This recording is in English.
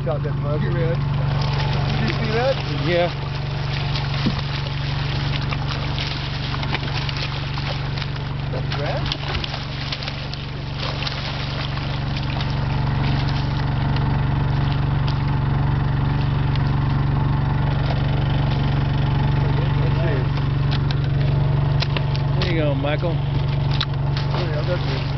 shot that bug. Get red. Did you see that? Yeah. That's red? There you go, Michael. Oh, yeah, that's it.